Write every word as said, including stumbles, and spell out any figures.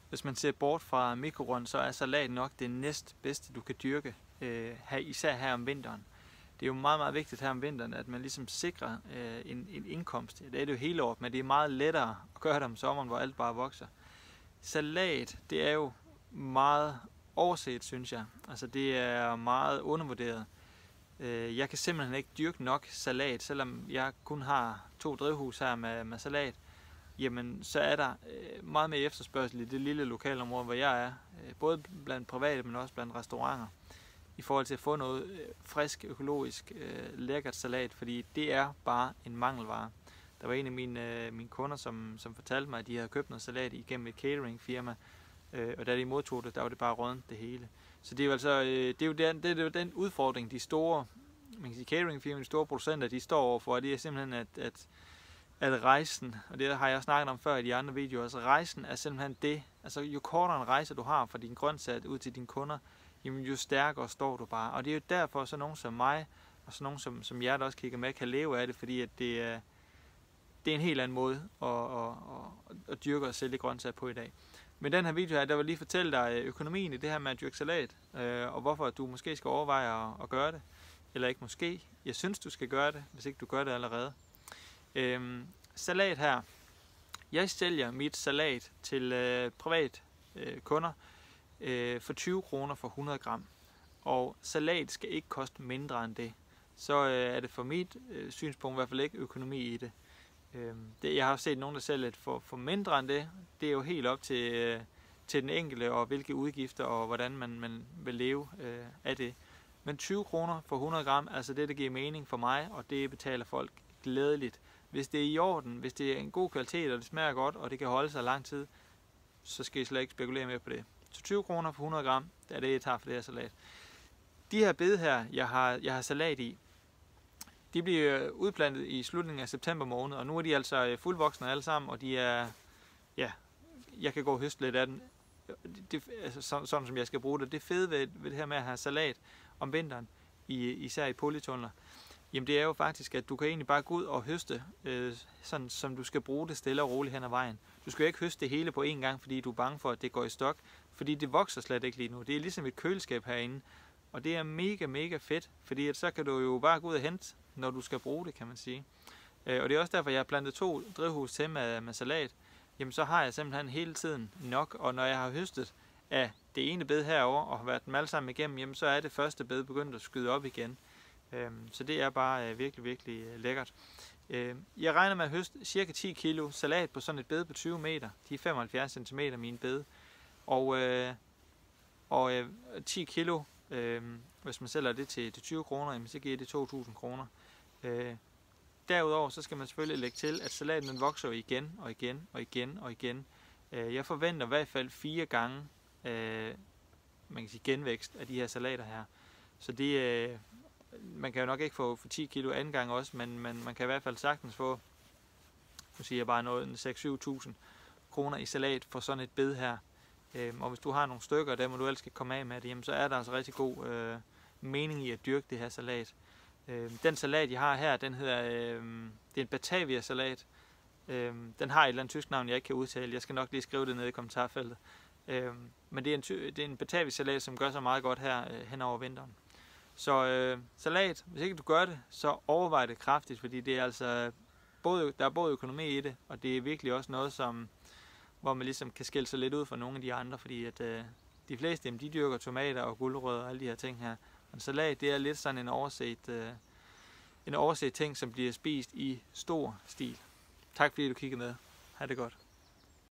Hvis man ser bort fra mikrogrøn, så er salat nok det næst bedste, du kan dyrke, øh, her, især her om vinteren. Det er jo meget, meget vigtigt her om vinteren, at man ligesom sikrer øh, en, en indkomst. Det er det jo hele året, men det er meget lettere at gøre det om sommeren, hvor alt bare vokser. Salat, det er jo meget overset, synes jeg. Altså det er meget undervurderet. Jeg kan simpelthen ikke dyrke nok salat, selvom jeg kun har to drivhus her med, med salat. Jamen, så er der meget mere efterspørgsel i det lille lokalområde, hvor jeg er. Både blandt private, men også blandt restauranter. I forhold til at få noget frisk, økologisk, lækkert salat, fordi det er bare en mangelvare. Der var en af mine, mine kunder, som, som fortalte mig, at de havde købt noget salat igennem et cateringfirma, og da de modtog det, der var det bare rådent det hele. Så det er jo altså, det er jo den, det er jo den udfordring, de store, man kan sige cateringfirmaer, de store producenter, de står overfor, det er simpelthen, at, at, at rejsen, og det har jeg snakket om før i de andre videoer, altså rejsen er simpelthen det, altså jo kortere en rejse du har fra din grøntsag ud til dine kunder, jamen jo stærkere står du bare. Og det er jo derfor, så nogen som mig, og så nogen som, som jer, der også kigger med, kan leve af det, fordi at det er, det er en helt anden måde at, at, at, at dyrke og sælge grøntsager på i dag. Men den her video her, der vil lige fortælle dig økonomien i det her med at dyrke salat, øh, og hvorfor du måske skal overveje at, at gøre det, eller ikke måske. Jeg synes, du skal gøre det, hvis ikke du gør det allerede. Øh, salat her. Jeg sælger mit salat til øh, privat øh, kunder øh, for tyve kroner for hundrede gram. Og salat skal ikke koste mindre end det. Så øh, er det for mit øh, synspunkt i hvert fald ikke økonomi i det. Det, jeg har set nogen, der sælger for, for mindre end det. Det er jo helt op til, til den enkelte, og hvilke udgifter, og hvordan man, man vil leve øh, af det. Men tyve kroner for hundrede gram, altså det, der giver mening for mig, og det betaler folk glædeligt. Hvis det er i orden, hvis det er en god kvalitet, og det smager godt, og det kan holde sig lang tid, så skal I slet ikke spekulere mere på det. Så tyve kroner for hundrede gram, det er det, jeg tager for det her salat. De her bede her, jeg har, jeg har salat i, de bliver udplantet i slutningen af september måned, og nu er de altså fuldvoksne alle sammen, og de er, ja, jeg kan gå og høste lidt af den, det, altså, sådan, sådan som jeg skal bruge det. Det fede ved, ved det her med at have salat om vinteren, i, især i polytunneler, jamen det er jo faktisk, at du kan egentlig bare gå ud og høste, øh, sådan som du skal bruge det stille og roligt hen ad vejen. Du skal jo ikke høste det hele på én gang, fordi du er bange for, at det går i stok, fordi det vokser slet ikke lige nu. Det er ligesom et køleskab herinde, og det er mega, mega fedt, fordi at så kan du jo bare gå ud og hente, når du skal bruge det, kan man sige. Øh, og det er også derfor, jeg har plantet to drivhus til med, med salat. Jamen så har jeg simpelthen hele tiden nok, og når jeg har høstet af det ene bed herover og har været dem alle sammen igennem, jamen så er det første bed begyndt at skyde op igen. Øh, så det er bare øh, virkelig, virkelig øh, lækkert. Øh, jeg regner med at høste cirka ti kilo salat på sådan et bed på tyve meter. De er femoghalvfjerds centimeter mine bed. Og, øh, og øh, ti kilo, øh, hvis man sælger det til, til tyve kroner, jamen, så giver det to tusind kroner. Øh, derudover så skal man selvfølgelig lægge til, at salaten den vokser igen og igen og igen og igen. Øh, jeg forventer i hvert fald fire gange øh, man kan sige genvækst af de her salater her. Så det, øh, man kan jo nok ikke få for ti kilo anden gang også, men, men man kan i hvert fald sagtens få, nu siger jeg bare noget, seks til syv tusind kroner i salat for sådan et bed her. Øh, og hvis du har nogle stykker, der må du ellers skal komme af med det, jamen, så er der altså rigtig god øh, mening i at dyrke det her salat. Øh, den salat, jeg har her, den hedder, øh, det er en Batavia-salat. Øh, den har et eller andet tysk navn, jeg ikke kan udtale. Jeg skal nok lige skrive det nede i kommentarfeltet. Øh, men det er en, det er en Batavia-salat, som gør sig meget godt her øh, hen over vinteren. Så øh, salat, hvis ikke du gør det, så overvej det kraftigt, fordi det er altså både, der er både økonomi i det, og det er virkelig også noget, som, hvor man ligesom kan skille sig lidt ud fra nogle af de andre, fordi at øh, de fleste jamen, de dyrker tomater og gulerødder og alle de her ting her. Og salat, det er lidt sådan en overset, øh, en overset ting, som bliver spist i stor stil. Tak fordi du kiggede med. Ha' det godt.